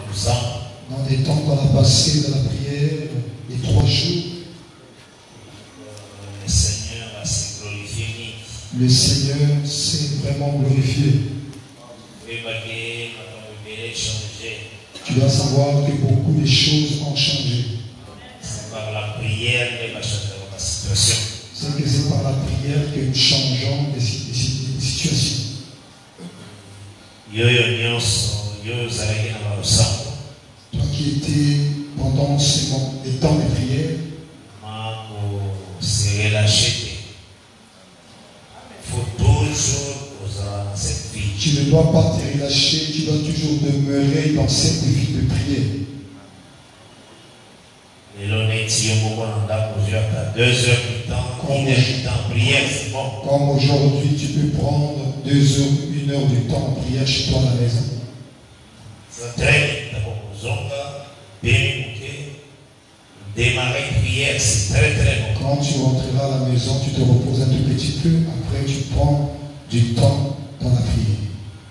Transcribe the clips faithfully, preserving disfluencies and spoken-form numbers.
Dans des temps qu'on a passé dans la prière, les trois jours, le Seigneur a se glorifié. Le Seigneur s'est vraiment glorifié. Tu dois savoir que beaucoup de choses ont changé. C'est par la prière que va changer la situation. C'est que c'est par la prière que nous changeons des situations. Toi qui étais pendant ce moment, les temps de prière, se relâcher. Il faut toujours dans cette vie. Tu ne dois pas te relâcher, tu dois toujours demeurer dans cette vie de prière. Deux heures du temps, une heure du temps en prière, c'est bon. Comme aujourd'hui, tu peux prendre deux heures, une heure du temps en prière chez toi à la maison. C'est très bien. Démarrer une prière, c'est très très bon. Quand tu rentreras à la maison, tu te reposes un tout petit peu. Après, tu prends du temps dans la prière.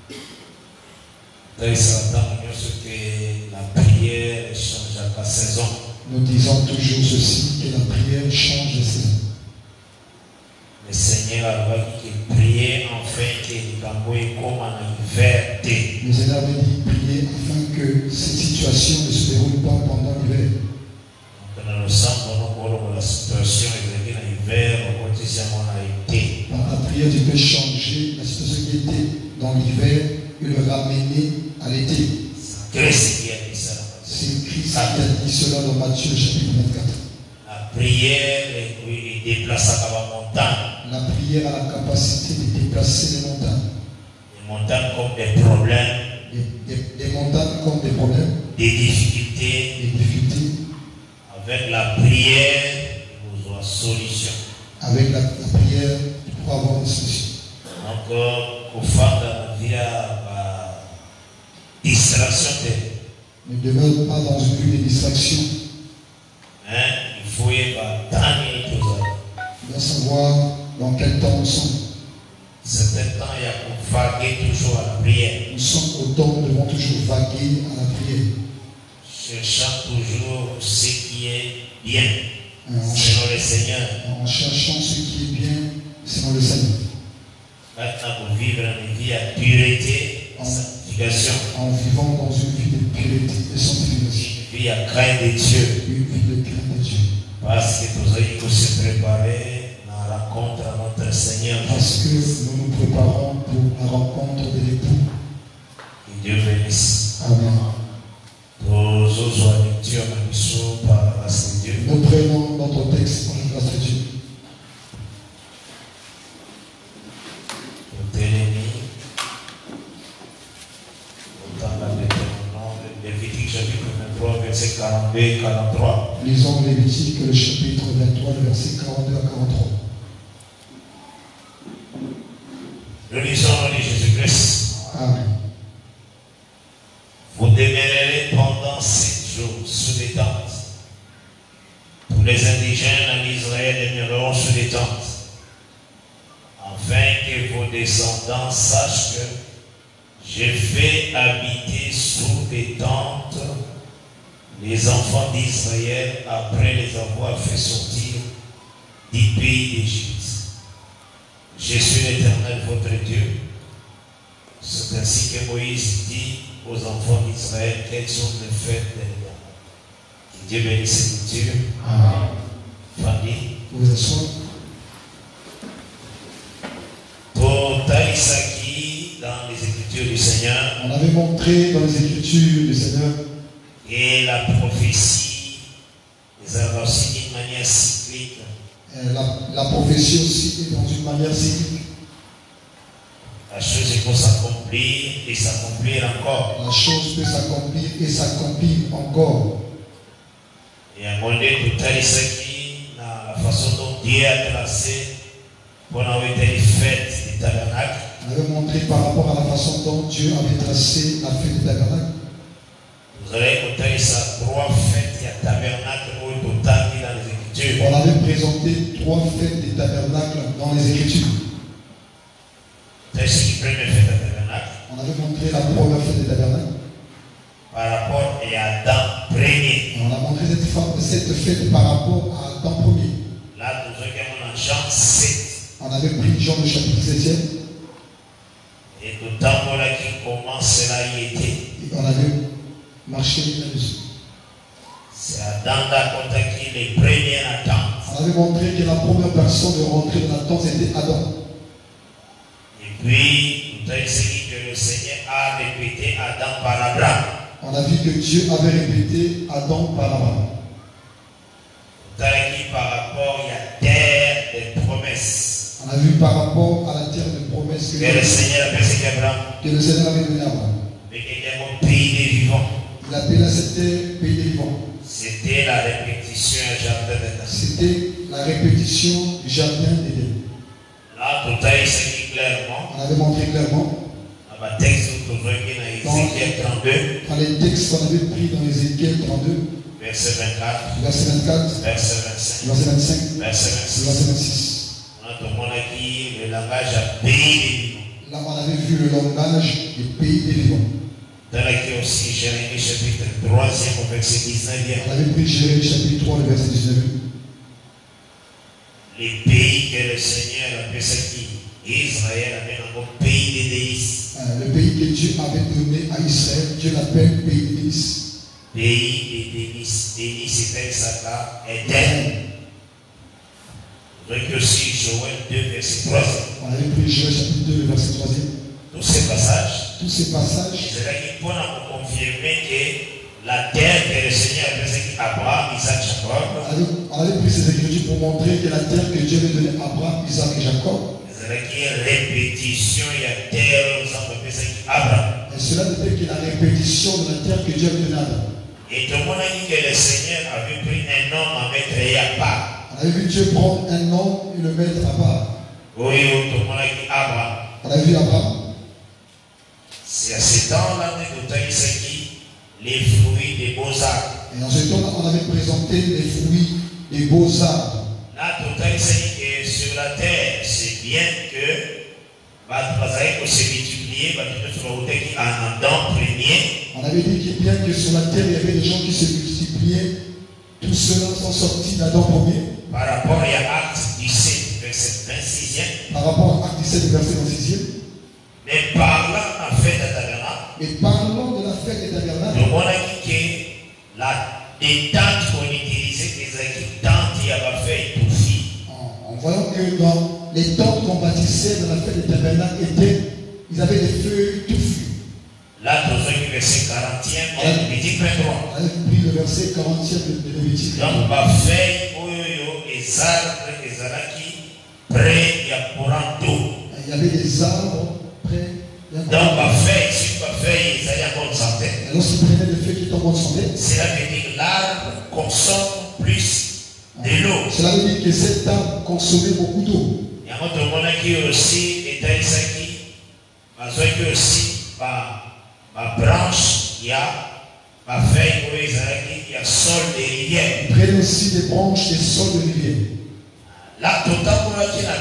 La prière change à la saison. Nous disons toujours ceci, que la prière change de saison. Le Seigneur a dit que prier afin que les comme en hiver. Le Seigneur avait dit prier afin que cette situation ne se déroule pas pendant l'hiver. Dans le sens où la situation est en hiver, par la prière, tu peux changer la situation qui était dans l'hiver et le ramener à l'été. Christ qui a dit ça. C'est Christ qui a dit cela dans Matthieu chapitre vingt-quatre. La prière est déplaçée à la montagne. La prière a la capacité de déplacer les montagnes. Les montagnes comme des problèmes. Des, des, des montagnes comme des problèmes. Des difficultés. Des difficultés. Avec la prière, vous aurez solution. Avec la, la prière, tu pourras avoir une solution. Donc, au fond de la vie, la distraction. Ne demeure pas dans une vie de distraction. Hein? Il faut y avoir dernier chose. Tu dois savoir dans quel temps nous sommes. Certains temps, il y a pour vaguer toujours à la prière. Nous sommes au temps où nous devons toujours vaguer à la prière. Cherchant toujours ce qui est bien, en selon le Seigneur. En cherchant ce qui est bien, selon le Seigneur. Maintenant, pour vivre une vie à pureté, en sanctification. En vivant dans une vie de pureté et sanctification. Une vie à crainte de Dieu. Une vie de crainte de Dieu. Parce que nous allons se préparer à la rencontre à notre Seigneur. Parce que nous nous préparons pour la rencontre de l'époux. Que Dieu bénisse. Amen. Nous prenons notre texte par la grâce de Dieu. Lévitique chapitre vingt-trois, verset quarante-deux et quarante-trois. Lisons Lévitique, le chapitre vingt-trois, le verset quarante-deux à quarante-trois. Nous lisons au nom de Jésus-Christ. Amen. Vous demeurerez pendant sept jours sous les tentes. Tous les indigènes en Israël demeureront sous les tentes, afin que vos descendants sachent que j'ai fait habiter sous les tentes les enfants d'Israël après les avoir fait sortir du pays d'Égypte. Je suis l'Éternel, votre Dieu. C'est ainsi que Moïse dit aux enfants d'Israël quelles sont les fêtes des rois. Que Dieu bénisse Dieu. Amen. Fanny. Vous êtes Pour Taïsaki, dans les Écritures du Seigneur. On avait montré dans les Écritures du Seigneur. Et la prophétie, les avoir aussi d'une manière cyclique. La, la prophétie aussi est dans une manière cyclique. La chose peut s'accomplir et s'accomplir encore. La chose peut s'accomplir et s'accomplir encore. Et à un moment donné, pour Taïsaki, la façon dont Dieu a tracé pour avoir été les fêtes du tabernacle. On avait montré par rapport à la façon dont Dieu avait tracé la fête du tabernacle. Vous allez écouter ça, trois fêtes du tabernacle où il faut tailler dans les Écritures. On avait présenté trois fêtes du tabernacle dans les Écritures. C'est ce qui première fête du tabernacle. On avait montré la première fête du tabernacle. Par rapport cette, cette fête par rapport à Adam premier. Là, nous avons Jean sept. On avait pris Jean le chapitre septième. Et tout temps voilà qui commence là, il était. Et on avait marché là-dessus. C'est Adam d'Akota qui est le premier attente. On avait montré que la première personne de rentrer dans la tente c'était Adam. Et puis, nous avons dit que le Seigneur a répété Adam par Abraham. On a vu que Dieu avait répété Adam par Abraham. Nous avons dit par rapport à la terre des promesses. On a vu par rapport à la terre de promesses que, que le Seigneur a fait Abraham. Que le Seigneur avait donné à Abraham. Mais qu'il y a un pays des vivants. Il appelait cette terre pays des vivants. C'était la répétition du jardin d'Éden. C'était la répétition du jardin d'Éden. Là, tout a été clairement. On avait montré clairement. Dans le texte que nous avons dans Ézéchiel trente-deux. Dans les textes qu'on avait pris dans Ézéchiel trente-deux. Verset vingt-quatre. Verset vingt-quatre. Verset vingt-cinq. Verset vingt-cinq. Verset vingt-six. Verset vingt-six. On a demandé qui le langage à pays des vivants. Là, on avait vu le langage du pays des vivants. Dans laquelle aussi Jérémie chapitre trois, verset dix-neuf. On avait pris Jérémie chapitre trois, le verset dix-neuf. Les pays que le Seigneur a fait ce qui Israël avait un pays des délices. Euh, le pays que Dieu avait donné à Israël, Dieu l'appelle pays des délices. Pays des délices. Délices, c'était ça là, Éden. Donc aussi Joël deux, verset trois. On avait pris Joël chapitre deux, le verset trois. Tous ces passages. Tous ces passages. C'est là qu'il faut nous confirmer que la terre que le Seigneur a fait à Abraham, Isaac, Jacob. On avait pris ces écritures pour montrer que la terre que Dieu avait donnée à Abraham, Isaac et Jacob. C'est là qu'il y a répétition, il y a terre, nous avons fait à Abraham. Et cela n'était que la répétition de la terre que Dieu avait donnée à Abraham. Et tout le monde a dit que le Seigneur avait pris un homme à mettre à part. On avait vu Dieu prendre un homme et le mettre à part. Oui, tout le monde a dit Abraham. On a vu Abraham. C'est à ce temps-là que nous avons dit les fruits des beaux-arts. Et dans ce temps-là, on avait présenté les fruits des beaux-arts. Là, tout a dit que sur la terre, c'est bien que Batrazaïko s'est multiplié, Batrazaïko qui en Adam premier. On avait dit que bien que sur la terre, il y avait des gens qui se multipliaient, tout cela sont sortis d'Adam premier. Par rapport à Acte dix-sept, verset vingt-sixième. Par rapport à Acte dix-sept, verset vingt-sixième. Mais parlant de la fête de tabernacle. Mais parlons de la fête des tabernacles. Le monde a dit que la détente qu'on utilisait, les tentes, il y avait fait tout fille. En voyant que dans les tentes qu'on bâtissait dans la fête des tabernacles étaient, ils avaient des feuilles touffues. Là, dans le verset quarantième, Lévitique vingt-trois. On avait pris le verset quarantième de Lévitique vingt-trois. Donc, ma feuille, les arbres, les arachis, près, il y a pour un dos. Il y avait des arbres près. Donc, ma feuille, si ma feuille, ils allaient en bonne santé. Et lorsqu'ils prenaient des feuilles qui étaient en bonne santé, cela veut dire que l'arbre consomme plus de l'eau. Cela veut dire que cet arbre consommait beaucoup d'eau. Il y a un autre monde qui aussi était ici, parce que aussi, ma branche, il y a ma feuille, il y a sol de rivière. Ils prennent aussi des branches des sols de rivière. Là, tout le temps,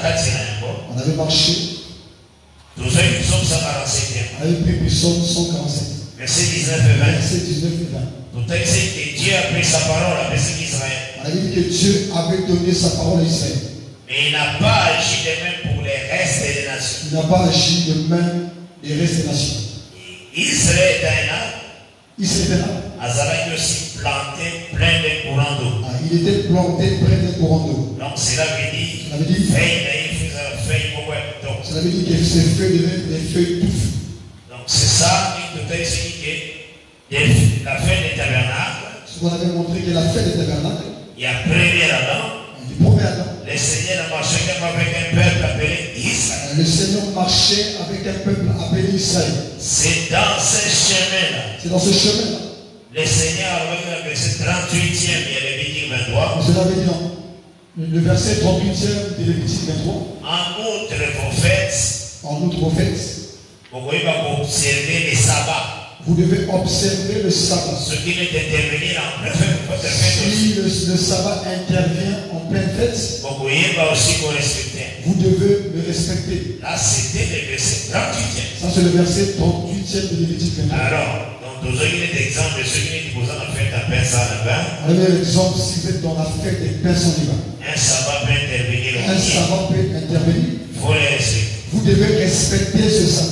on avait marché. Tous ceux qui sont cent quarante-sept. On avait pris Psaume cent quarante-sept. Verset dix-neuf et vingt. Verset dix-neuf et vingt. Tout est dit que Dieu a pris sa parole à Israël. On avait dit que Dieu avait donné sa parole à Israël. Mais il n'a pas agi de même pour les restes des nations. Il n'a pas agi de même des restes des nations. Israël est un arbre. Israël a aussi planté plein de courants d'eau. Ah, il était planté près d'un courant d'eau. Donc cela veut dire, cela veut dire, cela veut dire que ces feuilles devaient des feuilles touffes. Donc c'est ça qui nous a expliqué la fête des tabernacles. Ce qu'on avait montré que la fête des tabernacles. Il y a premier Adam. Du premier Adam. Le Seigneur a marché avec un peuple appelé Israël. Le Seigneur marchait avec un peuple appelé Israël. C'est dans ce chemin-là. C'est dans ce chemin-là. Le Seigneur a le verset trente-huitième, il y a Lévitique vingt-trois. Cela veut dire le verset trente-huitième de Lévitique vingt-trois. En outre prophète. En outre prophète. Vous pouvez observer les sabbats. Vous devez observer le sabbat. Ce qui est intervenir en pleine fête. Si le, le sabbat intervient en pleine fête, vous pouvez aussi vous respecter. Vous devez le respecter. Là, c'était le verset trente-huitième. Ça, c'est le verset trente-huitième de Lévitique vingt-trois. Alors, donc, Nous avons un exemple de ceux qui nous ont fait un pain sans levain. On a un exemple si vous êtes dans la fête des pains sans levain. Un sabbat peut intervenir. Un sabbat peut intervenir. Il faut les respecter. Vous devez respecter ce sabbat.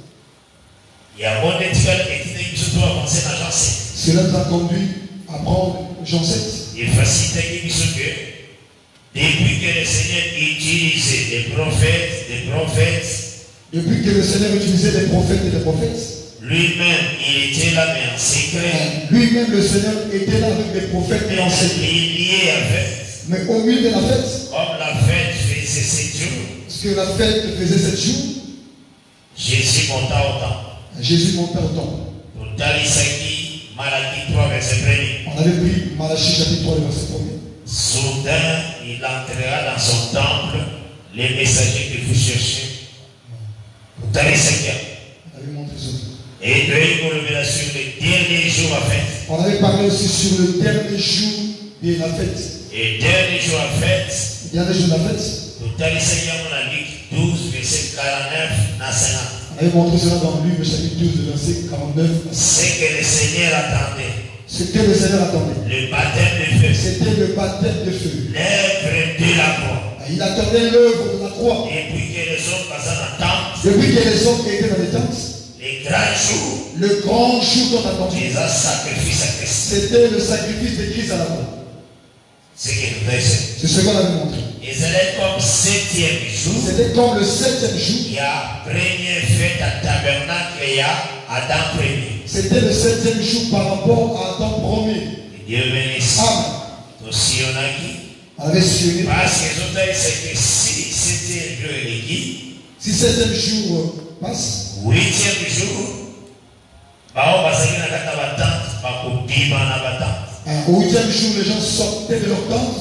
Il y a un monde qui surtout avancer dans Jean sept. Cela nous a conduit à prendre Jean sept. Il facilite que depuis que le Seigneur utilisait des prophètes, des prophètes, depuis que le Seigneur utilisait des prophètes et des prophètes, lui-même, il était là, mais en secret. Lui-même, le Seigneur était là avec des prophètes et en secret. Il y est avec. Mais au milieu de la fête, comme la fête faisait sept jours, parce que la fête faisait sept jours, Jésus monta au temple. Jésus monta au temple. Pour Talisaki, Malachie trois, verset premier. On avait pris Malachie chapitre trois, verset premier. Soudain, il entrera dans son temple les messagers que vous cherchez. Pour Talisaki. On avait montré ça. Et de une révélation le dernier jour à fête. On avait parlé aussi sur le dernier jour de la fête. Et dernier jour à fête. Le dernier jour de la fête. Pour Talisaki, on a Luc douze, verset quarante-neuf à cinquante. On avait montré cela dans Luc chapitre douze, verset quarante-neuf. C'est que le Seigneur attendait. Ce que le Seigneur attendait. Le baptême de feu. C'était le baptême de feu. L'œuvre de la croix. Il attendait l'œuvre de la croix. Et puis que les hommes passaient dans la tente. Depuis que les hommes étaient dans les tentes. Les grands jours. Le grand jour qu'on attendait. Les sacrifices à Christ. C'était le sacrifice de Christ à la croix. C'est ce que nous avons fait. C'est ce qu'on avait montré. Et c'était comme septième jour. C'était comme le septième jour. Il y a première fête à tabernacle et il y a Adam premier. C'était le septième jour par rapport à Adam premier. Et Dieu bénisse. Amen. Aussi on a qui. On avait sionné. Parce que les autres c'est que si septième jour est qui. Si septième jour passe. Huitième jour. Bah on va s'agir dans la tente. Bah pour dire dans la tente. Au huitième jour, les gens sortaient de leur tente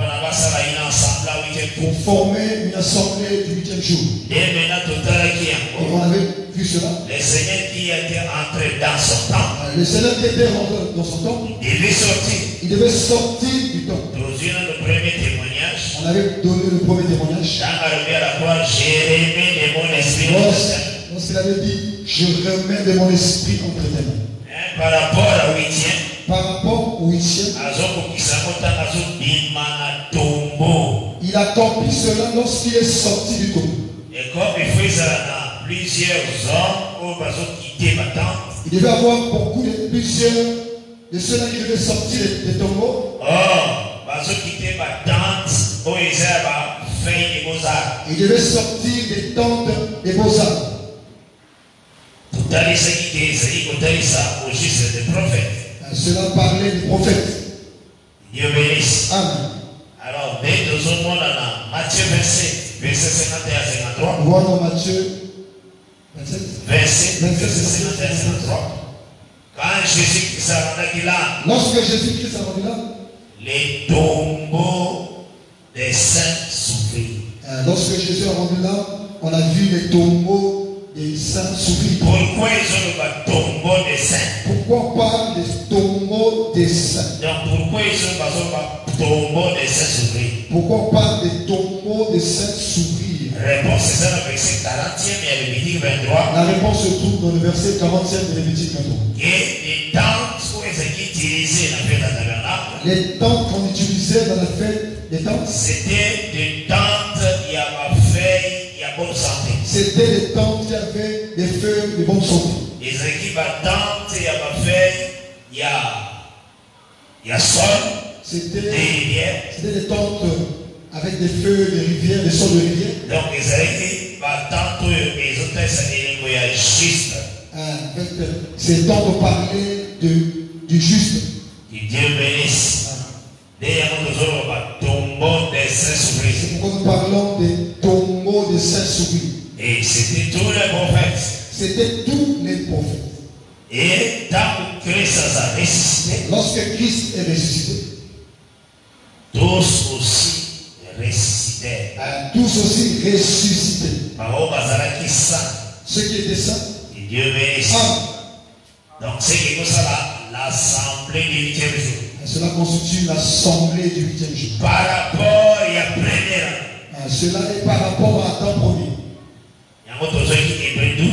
pour former une assemblée du huitième jour. Et on avait vu cela. Le Seigneur qui était entré dans son temple. Le Seigneur qui était rentré dans son temple. Il devait sortir. Il devait sortir du temple. Nous avons le premier témoignage. On avait donné le premier témoignage. Dans la à la croix, j'ai remis de mon esprit. Lorsqu'il avait dit, je remets de mon esprit entre tes mains. Par rapport à huitième. Par rapport au huitième, il accomplit cela lorsqu'il est sorti du tombeau. Et comme il faisait plusieurs hommes qui quittent ma tente, il devait avoir beaucoup de plusieurs de ceux-là qui devaient sortir des tombeaux. Oh, qui quittent ma tente, il devait sortir des tentes des beaux-arts. Cela parlait des prophètes. Dieu bénisse. Amen. Alors, dès que nous sommes dans Matthieu vingt-sept, verset cinquante et un à cinquante-trois. On voit dans Matthieu vingt-sept, vingt-sept, verset cinquante et un à cinquante-trois. Quand Jésus-Christ a rendu là, lorsque Jésus-Christ a rendu là, les tombeaux des saints s'ouvrirent. Lorsque Jésus a rendu là, on a vu les tombeaux des saints s'ouvrir. Pourquoi ils ont le tombeau des saints? Pourquoi on parle des tombeaux des saints? Donc pourquoi ils ont le tombeau des saints s'ouvrir? Pourquoi on parle des tombeaux des saints s'ouvrir? Réponse c'est ça dans le verset quarantième et Lévitique vingt-trois. La réponse se trouve dans le verset quarantième de Lévitique vingt-trois. Et les tentes où ils étaient utilisées dans la fête du tabernacle. Les tentes qu'on utilisait dans la fête des tentes. C'était des tentes qui avaient fait, qui avaient bonne santé. C'était des tentes qui avaient des feuilles de bonne santé. Les équipes à tentes qui avaient fait, il y a, il y a sol, c'était des rivières. C'était des tentes avec des feuilles de rivières, des sols de rivières. Donc les équipes à tentes, les hôtels, c'est des moyens justes. En fait, ces tentes parlaient de, du juste. Que Dieu bénisse. C'est pourquoi nous parlons des tombeaux des saints souris. Et c'était tous les prophètes. C'était tous les prophètes. Et tant que Christ a ressuscité, lorsque Christ est ressuscité, tous aussi ressuscitaient. Euh, tous aussi ressuscités. Ceux qui étaient saints. Et Dieu bénisse. Donc c'est que ça l'assemblée du huitième jour. Cela constitue l'assemblée du huitième jour. Par rapport à la première. Cela est par rapport à Adam premier. Il y a un autre qui est douze.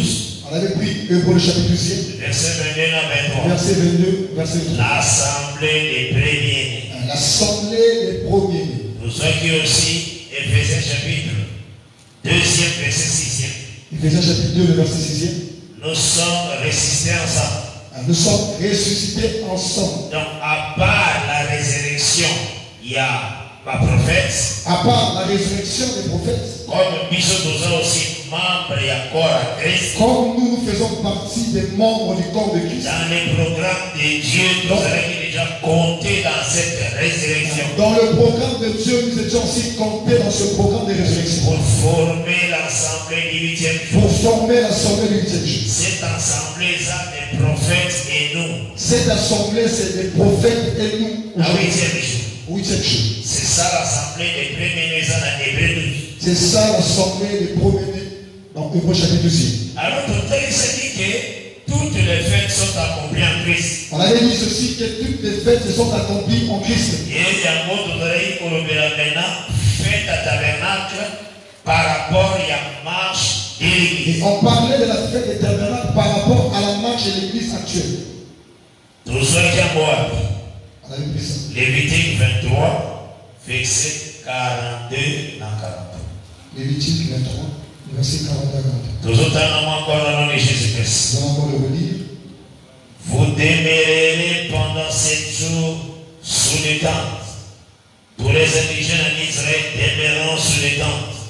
On avait pris Hébreux le chapitre douzième. Verset vingt-deux à vingt-trois. Verset vingt-deux, verset vingt-trois. L'assemblée des premiers-nés. L'assemblée des premiers-nés. Nous sommes aussi Éphésiens chapitre deuxième, verset sixième. Éphésiens chapitre deux, le verset sixième. Nous sommes ressuscités ensemble. Nous sommes ressuscités ensemble. Donc, à part la résurrection, il y a ma prophète. À part la résurrection des prophètes. Comme nous sommes aussi membres et corps à Christ. Comme nous, nous faisons partie des membres du corps de Christ. Dans les programmes de Dieu, nous avons déjà compté dans cette résurrection. Dans le programme de Dieu, nous étions aussi comptés dans ce programme de résurrection. Pour former l'assemblée du huitième jour. Pour former l'assemblée du huitième jour. Cette assemblée, ça, des prophètes et nous. Cette assemblée, c'est des prophètes et nous. Au huitième jour. Huitième jour. C'est ça l'assemblée des premiers-nés dans Hébreux douze. C'est ça l'assemblée des premiers-nés dans Hébreux chapitre douze. Alors, tout il s'est dit que toutes les fêtes sont accomplies en Christ. On avait dit ceci, que toutes les fêtes se sont accomplies en Christ. Et il y a un mot de l'oreille pour le maintenant, fête à tabernacle par rapport à la marche de l'église. Et on parlait de la fête des tabernacles par rapport à la marche de l'église actuelle. Tout ce qui a moi. On avait pris ça. Lévitique vingt-trois, verset quarante-deux à quarante. Lévitique vingt-trois, verset quarante-deux à quarante. Toujours en encore au nom de Jésus-Christ. Nous allons encore le relire. Vous demeurerez pendant sept jours sous les tentes. Tous les indigènes en Israël demeureront sous les tentes,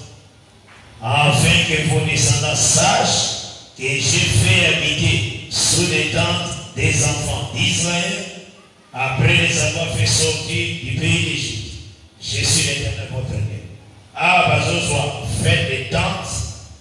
afin que vos descendants sachent que j'ai fait habiter sous les tentes des enfants d'Israël après les avoir fait sortir du pays d'Égypte. Je suis l'Éternel votre Dieu. Ah, Bazozwa, faites des tentes,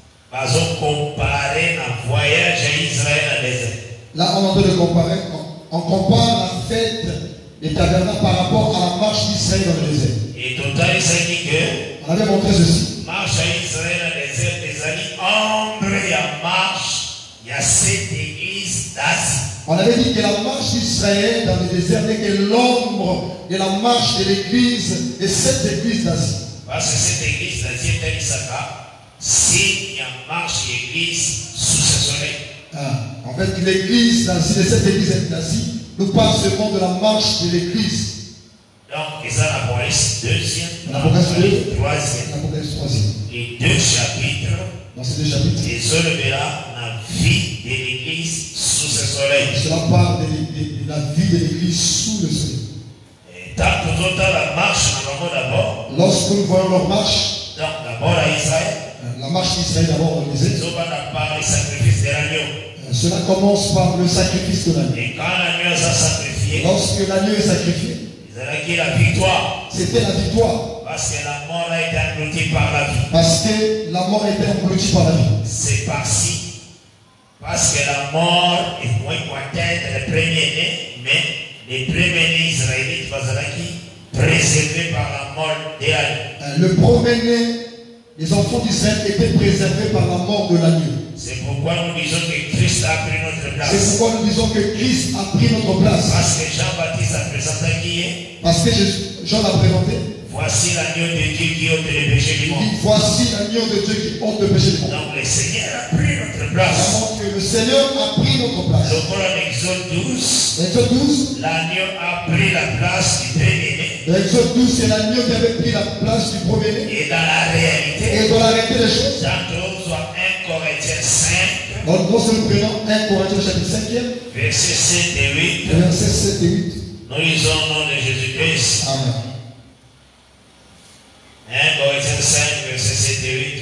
Bazo comparer un voyage à Israël à désert. Là, on est en train de comparer. On compare la fête des tabernacles par rapport à la marche d'Israël dans le désert. Et total, il s'est dit que on avait montré ceci. Marche à Israël dans le désert des années, ombre et à marche, il y a sept églises d'Asie. On avait dit que la marche d'Israël dans le désert n'est que l'ombre de la marche de l'église, des sept églises d'Asie. Parce que cette église d'Asie est un Issachar, s'il y a marche église sous ce soleil. Ah, en fait, l'église d'Asie, les sept églises d'Asie, nous parlent seulement de la marche de l'église. Donc, ils ont l'Apocalypse deuxième, l'Apocalypse troisième. L'Apocalypse troisième. Les deux chapitres. Dans ces deux chapitres. Et se verra la vie de l'église sous ce soleil. Cela parle de, de, de la vie de l'église sous le soleil. Et tant que nous avons la marche, nous d'abord. Lorsque nous voyons leur marche, donc d'abord à Israël. La marche d'Israël d'abord dans le désert. Par le sacrifice de l'agneau. Cela commence par le sacrifice de l'agneau. Et quand l'agneau est sacrifié, lorsque l'agneau est sacrifié, c'est la victoire. C'était la victoire. Parce que la mort a été engloutie par la vie. Parce que la mort a été engloutie par la vie. C'est par-ci. Parce que la mort est moins importante les premiers-nés, mais les premiers-nés israélites sont préservés par la mort de l'agneau. Le premier-né, les enfants d'Israël étaient préservés par la mort de l'agneau. C'est pourquoi nous disons que Christ a pris notre place. C'est pourquoi nous disons que Christ a pris notre place. Parce que Jean-Baptiste a présenté qui est. Parce que Jean l'a présenté. Voici l'agneau de Dieu qui ôte le péché du monde. Voici l'agneau de Dieu qui ôte le péché du monde. Donc le Seigneur a pris notre place. Donc le Seigneur a pris notre place. Le Coran Exode douze. Exode douze. L'agneau a pris la place du premier-né. Exode douze, c'est l'agneau qui avait pris la place du premier-né. Et dans la réalité. Et dans la réalité des choses. Tantôt soit un Corinthiens cinq. Donc nous nous prenons un Corinthiens chapitre cinquième. Verset sept et huit. Verset sept et huit. Nous lisons au nom de Jésus-Christ. Amen. un Corinthiens cinq, verset sept et huit.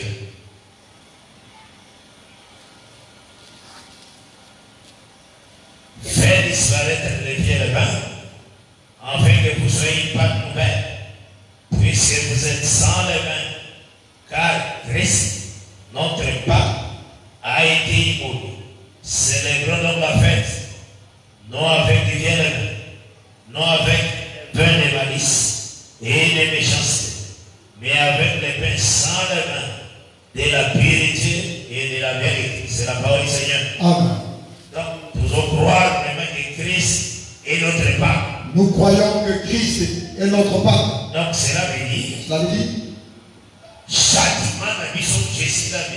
Faites disparaître les pieds de bain, afin que vous soyez pas nouvelles, puisque vous êtes sans levain, car Christ, notre Pâque, a été immolé. Célébrons donc la fête, non avec du bien levain, non avec pain de malice et de méchanceté, mais avec les pains sans levain, de la pureté et de la vérité. C'est la parole du Seigneur. Amen. Donc, nous allons croire vraiment que Christ est notre Pâque. Nous croyons que Christ est notre Pâque. Donc, cela veut dire, cela veut dire, châtiment n'a pas son Jésus là demain.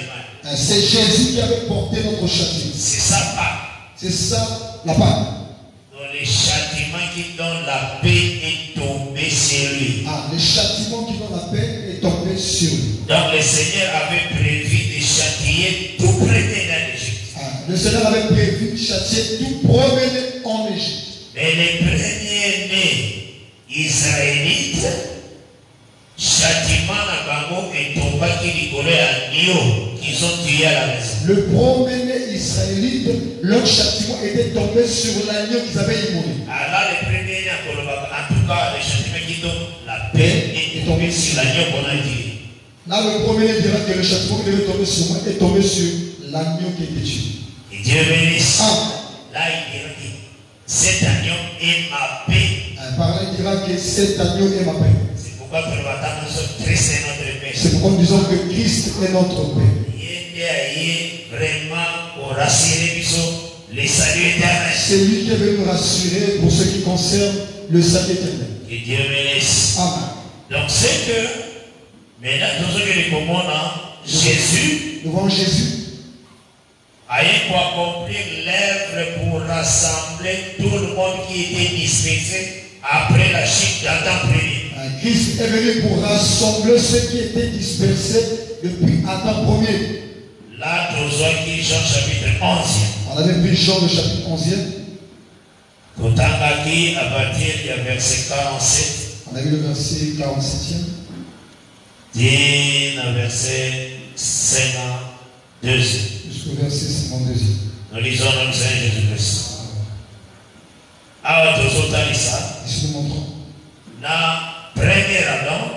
C'est Jésus qui avait porté notre châtiment. C'est ça, Pâques. C'est ça la Pâques. Donc le châtiment qui donne la paix est tombé sur lui. Ah, le châtiment qui donne la paix est tombé sur lui. Donc le Seigneur avait prévu de châtier tout premier dans l'Égypte. Ah, le Seigneur avait prévu de châtier tout premier en Égypte. Mais les premiers-nés israélites, châtiment à Bango et Tomba qui rigolait à Nio, qu'ils ont tué à la maison. Le premier-né israélite, leur châtiment était tombé sur l'agneau qu'ils avaient immolé. Alors les premiers-nés à Koloba, en tout cas, le châtiment qui donne la paix est tombé sur l'agneau qu'on a tué. Là, le premier-né dira que le châtiment qui devait tomber sur moi est tombé sur l'agneau qui était tué. Et Dieu bénisse. Ah. Là, il dira que cet agneau est ma paix. Par là, il dira que cet agneau est ma paix. C'est pourquoi nous sommes Christ est notre paix. C'est pourquoi nous disons que Christ est notre paix. Vraiment pour rassurer le salut éternel. C'est lui qui est venu nous rassurer pour ce qui concerne le salut éternel. Que Dieu me laisse. Amen. Donc c'est que maintenant, dans ce que nous commandons, Jésus devant Jésus a eu pour accomplir l'œuvre pour rassembler tout le monde qui était dispersé après la chute d'Adam premier. Christ est venu pour rassembler ceux qui étaient dispersés depuis Adam premier. Là, nous avons Jean chapitre onze. On avait pris Jean le chapitre onze. Quand on a dit à partir du verset quarante-sept. On a vu le verset quarante-septième. Dit le verset cinquante-deux. Jusqu'au verset cinquante-deux. Nous lisons notre Seigneur Jésus-Christ. Alors, nous avons dit ça. Ici, nous montrons. La première Adam.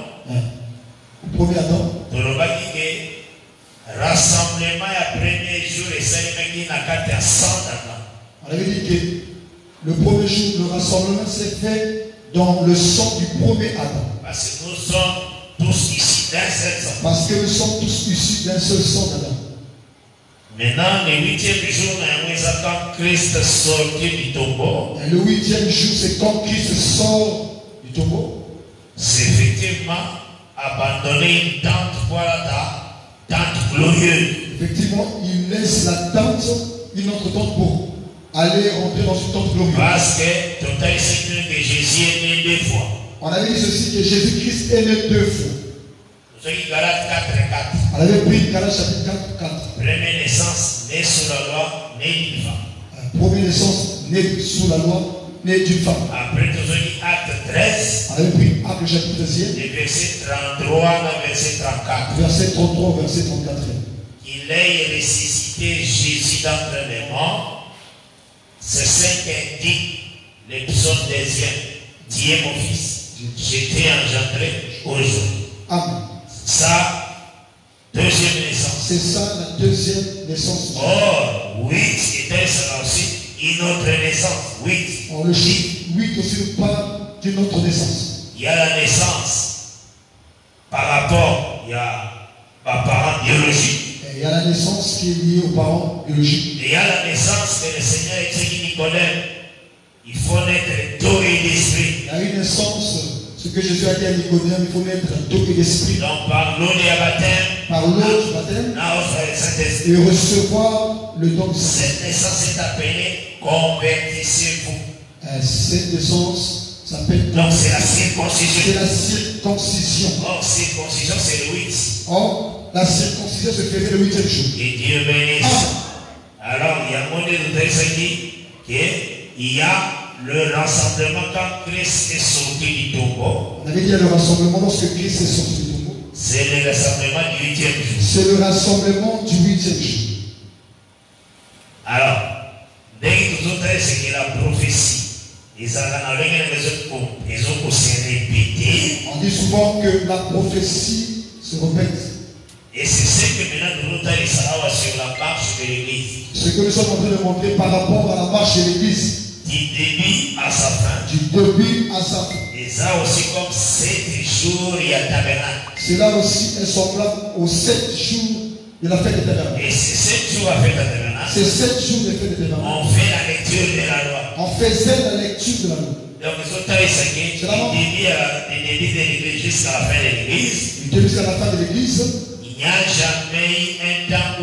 Le premier Adam. Nous avons dit rassemblement à premier jour et cérémonie n'a qu'à être cent d'Adam. On avait dit que le premier jour, le rassemblement s'est fait dans le sang du premier Adam. Parce que nous sommes tous issus d'un seul sang. Parce que nous sommes tous issus d'un seul sang d'Adam. Maintenant, le huitième jour, c'est quand Christ sortit du tombeau. Et le huitième jour, c'est quand Christ sort du tombeau. C'est effectivement abandonner une tente, voilà ta tente glorieuse. Effectivement, il laisse la tente, une autre tente pour aller rentrer dans une tente glorieuse. Parce que total c'est que Jésus est né deux fois. On avait dit ceci, que Jésus-Christ est né deux fois. Nous avons Galates quatre quatre. On avait pris Galates chapitre quatre, quatre. Première naissance, né sous la loi, né d'une femme. Première naissance, né sous la loi, né d'une femme. Après, nous avons acte treize. On avait pris Acte chapitre treize. Du verset trente-trois à verset trente-quatre. Verset trente-trois, verset trente-quatre. Il ait ressuscité Jésus d'entre les morts. C'est ce qu'indique le psaume deuxième. Dieu mon fils, j'étais engendré aujourd'hui. Amen. Ça, deuxième naissance. C'est ça la deuxième naissance. Oh, huit, c'était ça aussi une autre naissance. huit. Oh, le chiffre huit aussi nous parle d'une autre naissance. Il y a la naissance par rapport, il y a par parents biologiques. Et il y a la naissance qui est liée aux parents biologiques. Et il y a la naissance que le Seigneur explique Nicodème. Il faut naître d'eau et d'esprit. Il y a une naissance. Ce que Jésus a dit à Nicodème, il faut naître d'eau et d'esprit. Donc par l'eau de baptême, par l'eau du baptême, et recevoir le don de Saint-Esprit. Cette naissance est appelée convertissez-vous. Cette naissance s'appelle. Donc c'est la circoncision. C'est la circoncision. Or, circoncision, c'est le huit. Or, la circoncision se faisait le huitième jour. Et Dieu bénisse. Ah. Alors, il y a un monde de texte qui qu'il y a le rassemblement quand Christ est sorti du tombeau. On avait dit à le rassemblement lorsque Christ est sorti du tombeau. C'est le rassemblement du huitième jour. C'est le rassemblement du huitième jour. Alors, dès que nous autres, c'est que la prophétie, ils ont aussi répété. On dit souvent que la prophétie se répète. Et c'est ce que maintenant nous allons sur la marche de l'église. Ce que nous sommes en train de montrer par rapport à la marche de l'église. Du début à sa fin. Du début à sa fin. Et ça aussi comme sept jours il y a tabernacle. Cela aussi est semblable aux sept jours de la fête de tabernacle. Et ces sept jours à fête de tabernacle. Ces sept jours de fête de tabernacle. On fait la lecture de la loi. On faisait la lecture de la loi. Donc ils ont taillé ça qui du début de l'église jusqu'à la fin de l'église. Du début jusqu'à la fin de l'église. Il n'y a jamais eu un temps où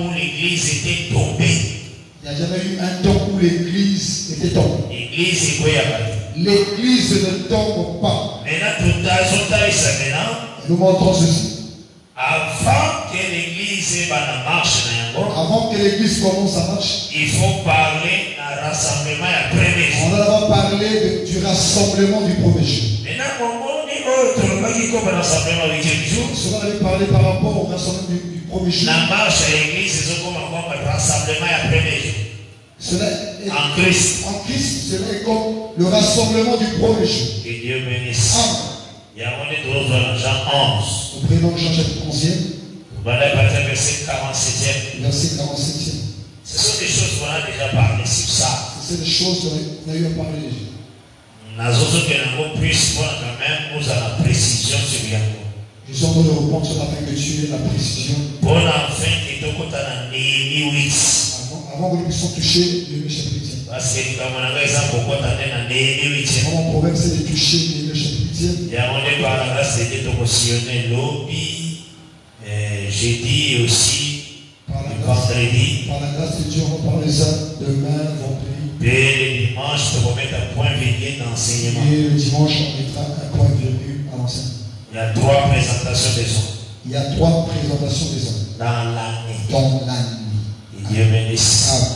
l'église était tombée. Il n'y a jamais eu un temps où l'église était tombée. L'église est quoi? L'église ne tombe pas. Maintenant, Nous montrons ceci. avant que l'église marche, Avant que l'église commence à marcher, il faut parler d'un rassemblement à premier jour. on va d'abord parler de- du rassemblement du premier jour. Maintenant, on dit autre, comme rassemblement avec jour. Cela avait parlé par rapport au rassemblement du, du premier jour. La marche à l'église, c'est comme un rassemblement à premier jour. Cela est, En Christ. en Christ, cela est comme le rassemblement du premier jour. Que Dieu bénisse. Amen. Il y a on est dans Jean onze. Nous prenons Jean chapitre onzième, Voilà, verset quarante-septième. verset quarante-septième. Ce sont des choses qu'on a déjà parlé sur ça. C'est des choses qu'on a eu à parler déjà. Nous autres que nous puissions quand même nous avons la précision sur Yango. Je suis en train de reprendre cela afin que tu aies la précision. Bon enfin que tu as Néhémie huit. Avant, avant que nous puissions toucher le chapitre huit. Parce que comme on a exemple pourquoi tu as Néhémie huit. Mon problème c'est de toucher le chapitre huit. Il y a on est par la grâce de Dieu de mentionner lobby, jeudi et aussi Par la le grâce, vendredi. par la grâce de Dieu, on va parler ça demain, vendredi. Et le dimanche, tu vas mettre un point virgule d'enseignement. Et le dimanche, on mettra un point virgule à l'enseignement. Il y a trois présentations des hommes Il y a trois présentations des hommes dans l'année. dans l'année. Et Dieu bénisse. Ah,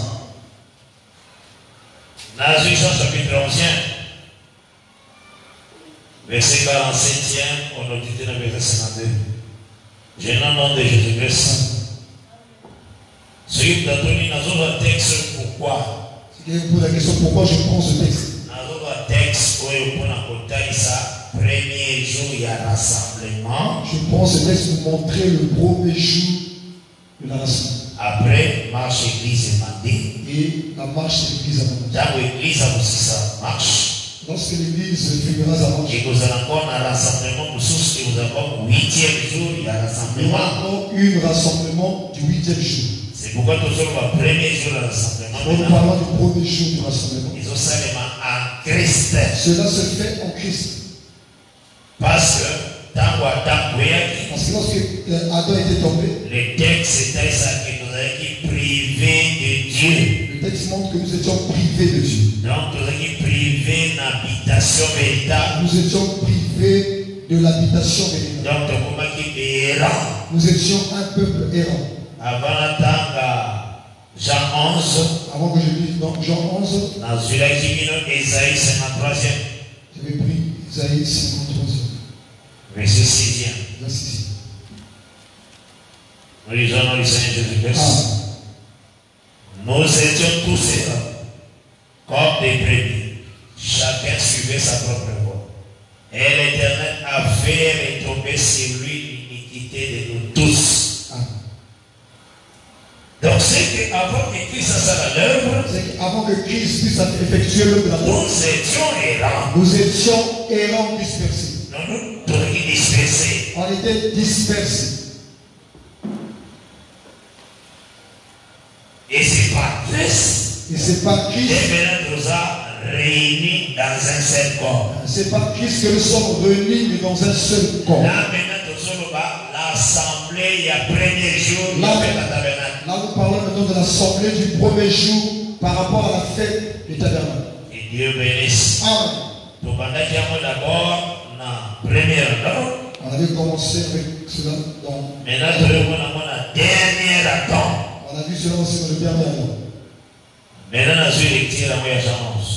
Dans Jean chapitre onze, verset quarante-septième, on a dit dans le verset cinquante-deux. Je nom de Jésus-Christ. Celui qui a donné dans un texte pourquoi. si quelqu'un pose la question pourquoi je prends ce texte. Dans un texte où on a compté ça, premier jour, il y a rassemblement. Je prends ce texte pour montrer le premier jour de la rassemblement. Après, marche église et mandé. Et la marche de l'église à Mandé. Dans l'église, aussi ça marche. Lorsque l'église finira sa marche, Et vous avez encore un rassemblement pour tous, et vous avez encore huitième jour, il y a il y rassemblement. aura encore un rassemblement du huitième jour. C'est pourquoi tout seul le premier jour de rassemblement. En nous parlant du premier jour du rassemblement, Ils ont seulement en Christ. cela se fait en Christ. Parce que, tant ou tant, Parce que lorsque euh, Adam était tombé, le texte était ça que nous avons été privés de Dieu. le texte montre que nous étions privés de Dieu. Donc, nous avons été privés d'habitation véritable. Nous étions privés de l'habitation véritable. Donc, comment qui est errant. Nous étions un peuple errant. Avant l'attendre, Jean onze, Avant que je lise dans Jean onze, dans celui-là qui vient Ésaïe cinquante-troisième, j'avais pris Isaïe cinquante-trois, verset sixième. verset six. Nous lisons dans le Seigneur Jésus-Christ. Ah, Nous étions tous errants, comme des brebis. Chacun suivait sa propre voie. Et l'Éternel a fait retomber sur lui l'iniquité de nous tous. ah. Donc, c'est qu'avant que Christ fasse à l'œuvre, C'est qu'avant que Christ puisse effectuer l'œuvre de la nous mort, étions errants. nous étions errants dispersés. Nous nous trouvons dispersés. On était dispersés. Et c'est pas Christ. Et c'est pas Et Christ, maintenant nous a réunis dans un seul corps. c'est pas Christ que nous sommes réunis mais dans un seul corps. Là maintenant nous sommes là, l'assemblée, il y a premier jour, il y Là, a fait la tabernacle. là, nous parlons maintenant de l'assemblée du premier jour par rapport à la fête du tabernacle. Et Dieu bénisse. Amen. Donc pendant qu'il y a d'abord, la première ordre, On avait commencé avec cela dans. maintenant nous avons la dernière attente. On a vu cela aussi dans le dernier mois. Maintenant nous avons lecture à moi Jean onze.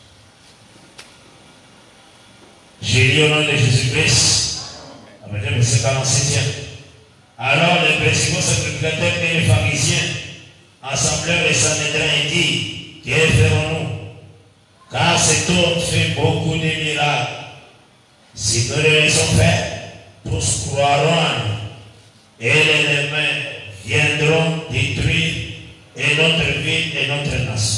J'ai lu au nom de Jésus-Christ, après le verset quarante-septième. Alors les principaux sacrificateurs et les pharisiens assemblèrent les Sanhédrins et dirent, que ferons-nous? Car cet homme fait beaucoup de miracles. Si nous les laissons faire, tous croiront en lui. Et les Romains viendront détruire et notre ville et notre nation.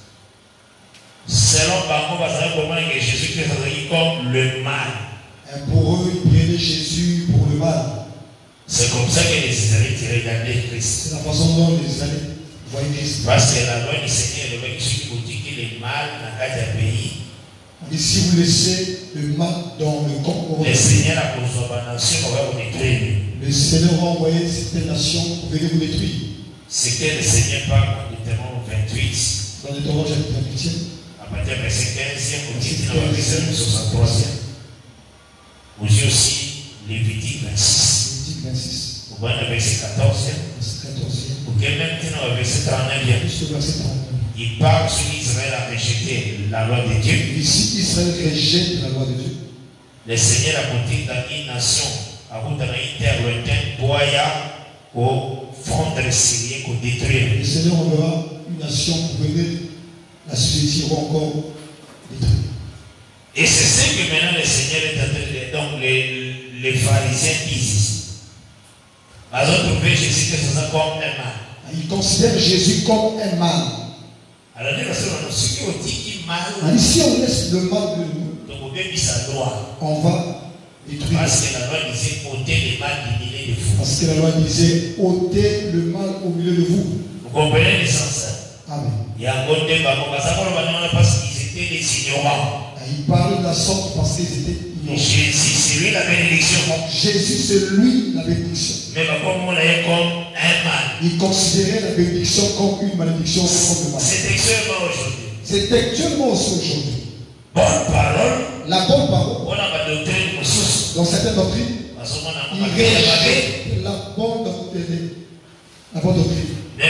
Selon Bango, vous savez comment que Jésus-Christ a dit comme le mal. Et pour eux, ils prenaient Jésus pour le mal. C'est comme ça que les Israélites regardaient Christ. C'est la façon dont les Israélites voyaient Christ. Parce que la loi du Seigneur, le mec qui vous dit qu'il est mal dans quatre pays, Et si vous laissez le mal dans le corps, le Seigneur a pour sa nation, on va vous détruire. le Seigneur va envoyer cette nation pour venir vous détruire. ce que le Seigneur parle dans Deutéronome vingt-huit. Dans Deutéronome chapitre vingt-huit. À partir du verset quinzième au titre dans le verset soixante-troisième. Aussi aussi Lévitique vingt-six. Lévitique vingt-six. Au bas du verset quatorzième. Verset quatorzième. Ou que même dans le verset trente-neuvième. Jusqu'au verset trente-neuf. Il parle sur Israël a rejeté la loi de Dieu. Ici, Israël rejette la loi de Dieu. Le Seigneur a monté dans une nation, à route dans une terre lointaine, boya au front de Syrie, pour détruire. Le Seigneur enverra une nation pour venir la sujetir ou encore détruire. Et c'est ce que maintenant le Seigneur est en train de. Donc les, les pharisiens disent ici. Ils ont trouvé Jésus que c'est comme un mal. Ils considèrent Jésus comme un mal. Alors, ce qui dit qu'il mal. Ici, on laisse le mal de nous. Loi. On va détruire. Parce que la loi disait ôter le mal du milieu de vous. Parce que la loi disait ôter le mal au milieu de vous. Vous comprenez le sens? Amen. Il y a un bon débat parce qu'ils étaient des ignorants. Il parle de la sorte parce qu'ils étaient ignorants. Jésus, c'est lui la bénédiction. Jésus, c'est lui la bénédiction. Mais comme on l'a comme un mal. Il considérait la bénédiction comme une malédiction. C'est textuellement aujourd'hui. C'est textuellement aussi aujourd'hui. Bonne parole. La bonne parole. On a ma doctrine ressource. Dans certaines doctrines, il rejette la bonne doctrine. La bonne doctrine. Mais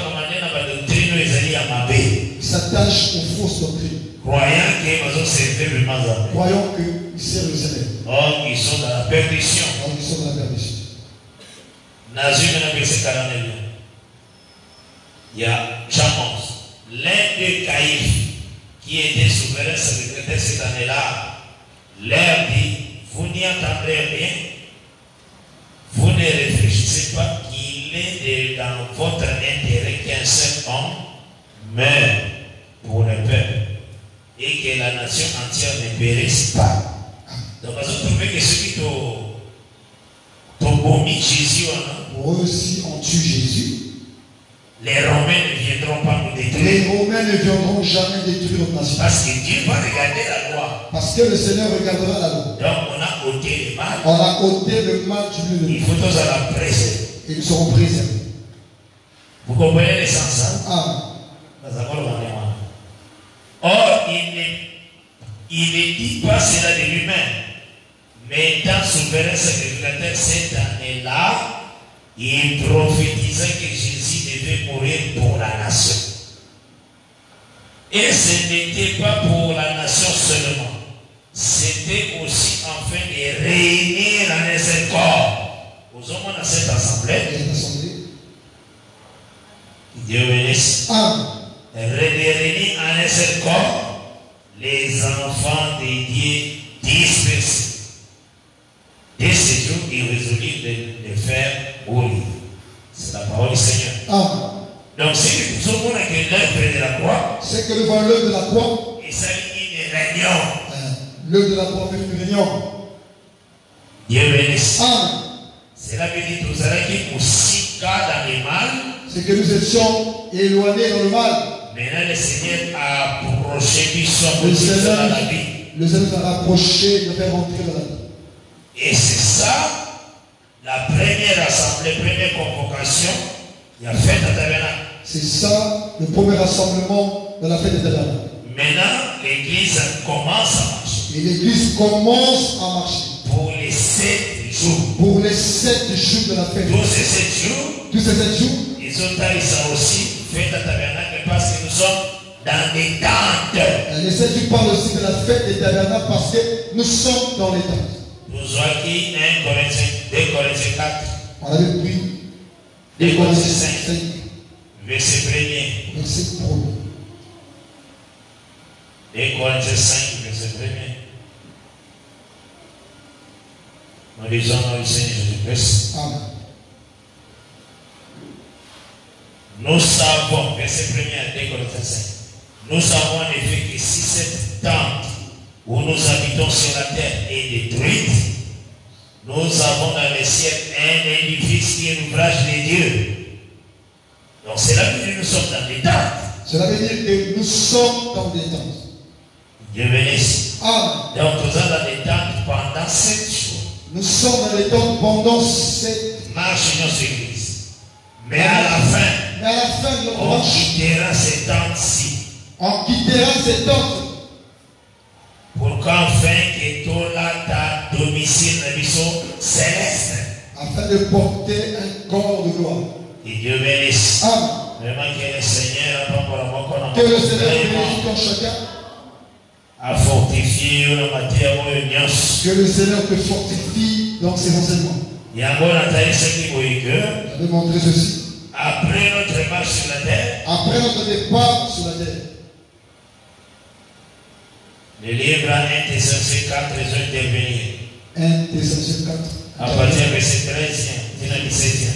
il s'attache aux fausses doctrines. Croyant qu'ils servent le mal. Croyant qu'ils servent le Seigneur. Or, ils sont dans la perdition. Or, ils sont dans la perdition. Il y a Chamos, l'un des caïfs qui était souverain secrétaire cette année-là, leur dit, vous n'y entendrez rien, vous ne réfléchissez pas qu'il est dans votre intérêt qu'un seul homme meure pour le peuple et que la nation entière ne périsse pas. Donc, vous avez trouvé que ceux qui t'ont vomi Jésus, pour eux aussi, on tue Jésus. Les Romains ne viendront pas nous détruire. Les Romains ne viendront jamais détruire notre nation. Parce que Dieu va regarder la loi. Parce que le Seigneur regardera la loi. Donc on a ôté le mal. On a ôté le mal du milieu de nous. Il faut tous à la préserver. Et nous serons préservés. Vous comprenez le sens? Ah. Or, il ne, il ne dit pas cela de lui-même. Mais dans souverain secrétaire cette année-là, il prophétisait que Jésus devait mourir pour la nation. Et ce n'était pas pour la nation seulement. C'était aussi afin de réunir en un seul corps. Aux hommes dans cette assemblée. Dieu bénisse. Réunir en un seul corps les enfants de Dieu dispersés. Dès ce jour, il résolut de les faire mourir. C'est la parole du Seigneur. Ah. Donc, c'est que nous sommes là que l'œuvre de la croix. C'est que le valeur de la croix. Il s'agit d'une réunion. L'œuvre de la croix fait une réunion. Dieu bénisse. Ah. Cela veut dire que nous allons aussi cas dans le mal. C'est que nous étions éloignés dans le mal. Maintenant, le Seigneur a approché du sort le Seigneur dans la vie. Le Seigneur nous a rapproché de faire rentrer dans la vie. Et c'est ça, la première assemblée, première convocation, il a fait à tabernacle. C'est ça, le premier rassemblement de la fête des tabernacles. Maintenant, l'église commence à marcher. Et l'église commence à marcher. Pour les sept jours. Pour les sept jours de la fête. Tous ces sept jours. Tous ces sept jours. Ils ont taillé ça aussi, fête à tabernacle, parce que nous sommes dans des tentes. Les sept jours parlent aussi de la fête des tabernacles parce que nous sommes dans les tentes. Nous avons qui un Corinthiens, deux Corinthiens quatre. On avait pris deux Corinthiens cinq. Verset premier. Verset premier. deux Corinthiens cinq, verset premier. Nous lisons dans le Seigneur Jésus-Christ. Amen. Nous savons, verset premier à deux Corinthiens cinq. Nous savons en effet que si cette tente où nous habitons sur la terre est détruite, nous avons dans les ciel un édifice qui est l'ouvrage de Dieu. Donc cela veut dire que nous sommes dans des tentes. Cela veut dire que nous sommes dans des tentes. Dieu bénisse. Amen. Donc nous sommes dans des tentes pendant sept jours. Nous sommes dans les tentes pendant sept. Marche dans cette église. Mais à la fin, Et à la fin de notre on marche, quittera ces tentes-ci. on quittera ces tentes. Pour qu'enfin que tout là ta domicile de mission céleste. Afin de porter un corps de gloire. Et Dieu bénisse. Amen. Vraiment que le Seigneur Que le Seigneur bénisse comme chacun. A fortifié la matière union. Que le Seigneur te fortifie dans ses enseignements. Il y a un bon intérêt qui vous Je vais montrer ceci. Après notre marche sur la terre. Après notre départ sur la terre. Le livre un Thessaloniciens quatre les ont intervenir. un Thessaloniciens quatre. À partir du verset treize, dix-sept.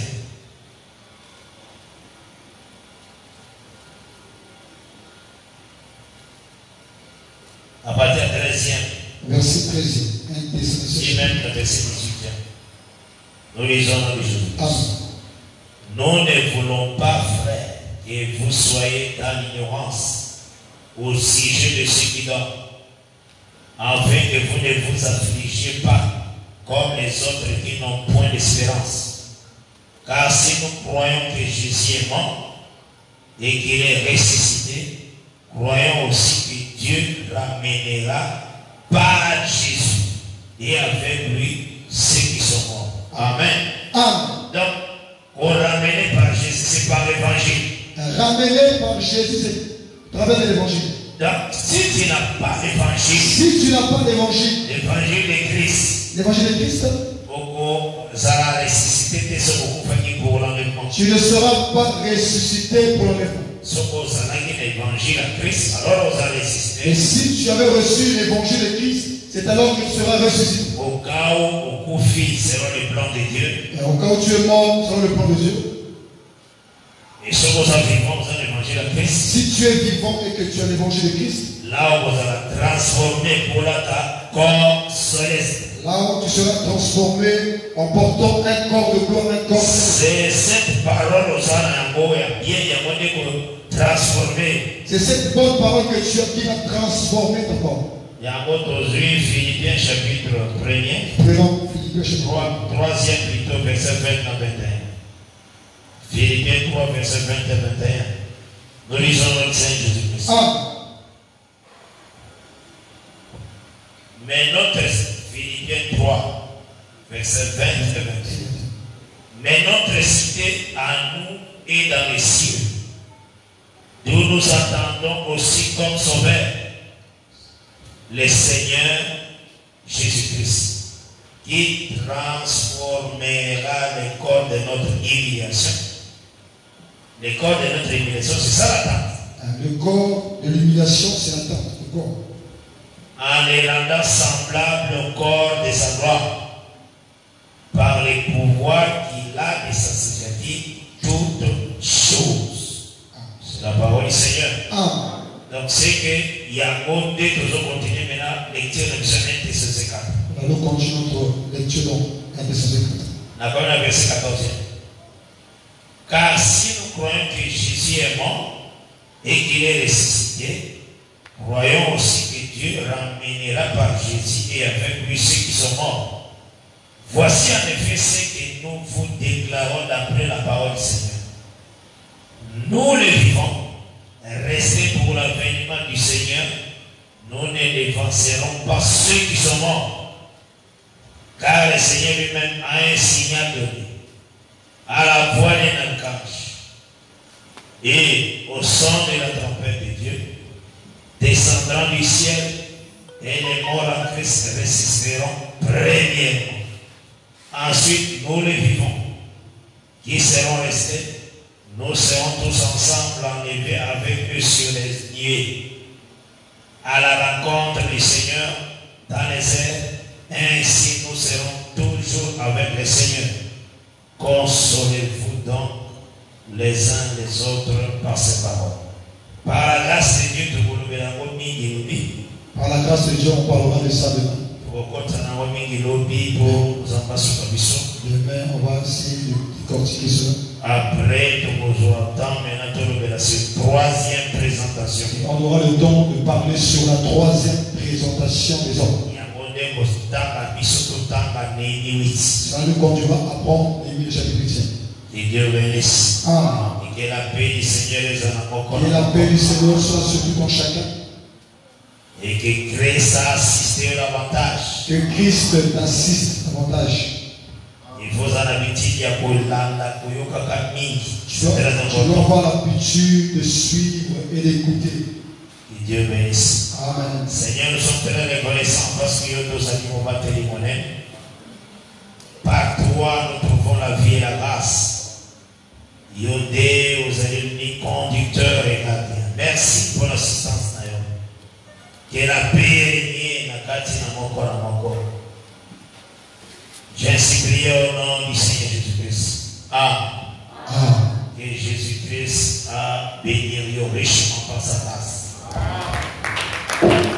À partir du treizième. Verset treize. un Thessaloniciens. Et même le verset dix-huit. Nous lisons dans les jours. Amen. Nous ne voulons pas, frères, que vous soyez dans l'ignorance au sujet de ce qui dorment, afin que vous ne vous affligiez pas comme les autres qui n'ont point d'espérance. Car si nous croyons que Jésus est mort et qu'il est ressuscité, croyons aussi que Dieu ramènera par Jésus et avec lui ceux qui sont morts. Amen. Amen. Donc, on ramené par Jésus, c'est par l'évangile. Ramené par Jésus, c'est à travers l'évangile. Donc, si tu n'as pas l'évangile, Si tu n'as pas l'évangile, l'évangile de Christ, l'évangile de Christ, beaucoup sera ressuscité, tes beaucoup familles pour l'enlèvement. tu ne seras pas ressuscité pour l'enlèvement. Ce qu'on s'en a dit l'évangile à Christ, alors on a ressuscité. Et si tu avais reçu l'évangile de Christ, c'est alors que tu seras ressuscité. Au cas où beaucoup filles selon le plan de Dieu. Et au cas où tu es mort selon le plan de Dieu. Et ce qu'on a vivant, vous avez l'évangile à Christ. Si tu es vivant et que tu as l'évangile de Christ, là où vous allez transformer pour la corps céleste. Là où tu seras transformé en portant un corps de gloire, un corps céleste. C'est cette parole aux gens bien, il y a moyen de transformer. C'est cette bonne parole que tu as qui va transformer ton corps. Il y a un autre Philippiens chapitre premier. Prenons Philippiens chapitre trois, troisième plutôt, verset vingt à vingt et un. Philippiens trois, verset vingt à vingt et un. Nous lisons notre Seigneur Jésus-Christ. Ah. Mais notre Philippiens trois, verset vingt et vingt et un. Mais notre cité à nous est dans les cieux, d'où nous attendons aussi comme sauveur le Seigneur Jésus-Christ, qui transformera le corps de notre humiliation. Le corps de notre humiliation, c'est ça l'attente. Le corps de l'humiliation, c'est l'attente. Le corps. En les rendant semblables au corps de sa gloire, par les pouvoirs qu'il a de s'assujettir toutes choses. C'est la parole du Seigneur. Amen. Donc c'est que il y a un dès que nous continuons maintenant lecture de un Thessaloniciens quatre. Nous continuons notre lecture dans un Thessaloniciens quatre. D'accord, le verset quatorze. Car si nous croyons que Jésus est mort et qu'il est ressuscité, croyons aussi que Dieu ramènera par Jésus et avec lui ceux qui sont morts. Voici en effet ce que nous vous déclarons d'après la parole du Seigneur. Nous les vivons, restez pour l'avènement du Seigneur, nous ne dévancerons pas ceux qui sont morts. Car le Seigneur lui-même a un signal donné, à la voix d'un archange et au son de la trompette de Dieu, descendront du ciel, et les morts en Christ ressusciteront premièrement. Ensuite, nous les vivons, qui seront restés, nous serons tous ensemble enlevés avec eux sur les nuées, à la rencontre du Seigneur dans les airs. Ainsi nous serons toujours avec le Seigneur. Consolez-vous donc les uns les autres par ces paroles. Par la grâce de Dieu, par la grâce de Dieu, on parlera de ça demain. Demain, on va essayer de décortiquer cela. Après, nous aurons le temps maintenant de la troisième présentation. On aura le temps de parler sur la troisième présentation des hommes. Ça nous conduira à prendre les mille chapitres. Et Dieu bénisse. Amen. Que la paix du Seigneur Que la paix du Seigneur soit sur tout en chacun. Et que Christ a assisté davantage. Que Christ t'assiste davantage. Il faut en habitude à Kolanda, Koyoka Mingi. Tu dois avoir l'habitude de suivre et d'écouter. Que Dieu bénisse. Amen. Seigneur, nous sommes très reconnaissants parce que nous avons battu les monnaies. Par toi, nous trouvons la vie et la grâce. Yodé, vous êtes l'unique conducteur et gardien. Merci pour l'assistance. Que la paix règne dans Kati na moko na moko. J'ai ainsi prié au nom du Seigneur Jésus-Christ. Amen. Ah. Que Jésus-Christ a béni richement par sa grâce.